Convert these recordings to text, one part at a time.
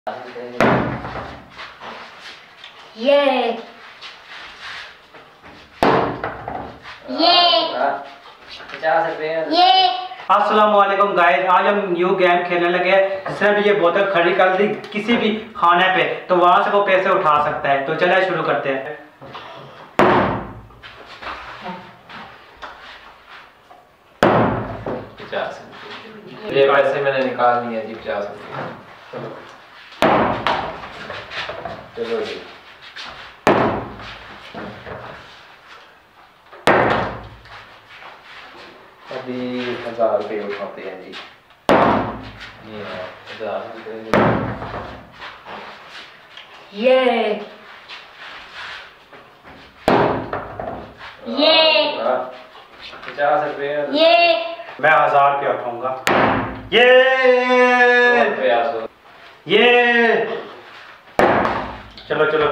ये 50 रुपए। अस्सलाम वालेकुम गाइस, आज हम न्यू गेम खेलने लगे हैं जिसने भी ये बोतल खड़ी कर दी किसी भी खाने पे तो वहां से वो पैसे उठा सकता है। तो चलिए शुरू करते हैं। ये पैसे मैंने निकाल लिए जी 50 रुपए। चलो जी अभी 1000 रुपये उठाते हैं जी। ये 1000 रुपये। ये 50 रुपये। ये मैं 1000 रुपया उठाऊंगा। ये चलो चलो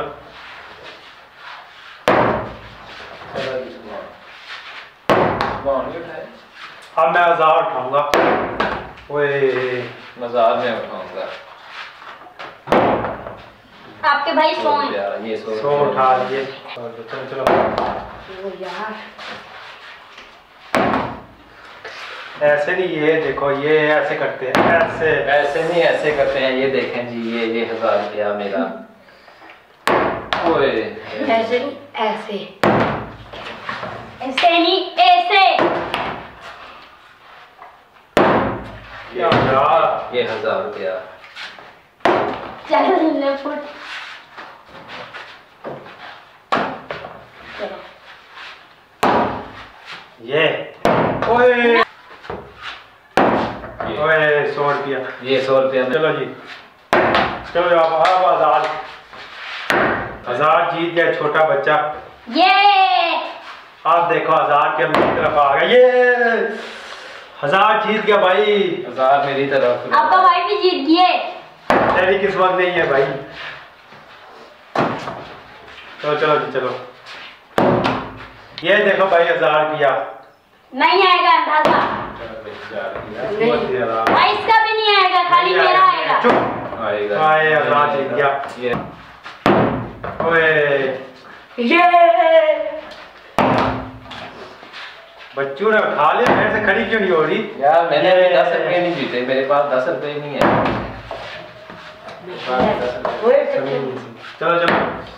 अब मैं 1000 उठाऊंगा। ओए 1000 में उठाऊंगा। आपके भाई 100 हैं। ये 100 उठा लिए। चलो चलो ओ यार ऐसे नहीं, ये देखो ये ऐसे करते हैं, ऐसे ऐसे नहीं ऐसे करते हैं। ये देखें जी ये 1000 रुपया मेरा। ओए ऐसे नहीं, ऐसे ऐसे नहीं, ऐसे ये 1000 रुपया। चलो ले फुट। चलो ये ओए 100 रुपया। ये 100 रुपया। चलो जी चलो आप 1000 जीत गया छोटा बच्चा। ये आप देखो 1000 के मेरी तरफ आ गया। ये 1000 जीत गया भाई। 1000 मेरी तरफ। आपका भाई भी जीत गए। तेरी किस्मत नहीं है भाई। चलो चलो जी चलो। ये देखो भाई 1000 रुपया। नहीं आएगा अंदाजा। भाई इसका भी नहीं आएगा, खाली मेरा आएगा। चुप आएगा। 1000 जीत गया। ये ओए बच्चों ने उठा लिया, मेरे से खड़ी क्यों नहीं हो रही यार? मैंने अभी 10 रुपये नहीं जीते, मेरे पास 10 रुपये नहीं है। चलो चलो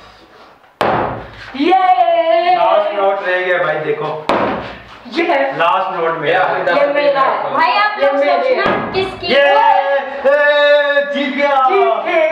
ये लास्ट नोट रह गया भाई। देखो ये लास्ट नोट में ये मेरा है। भाई आप लोग सोचना किसकी ये जीत गया।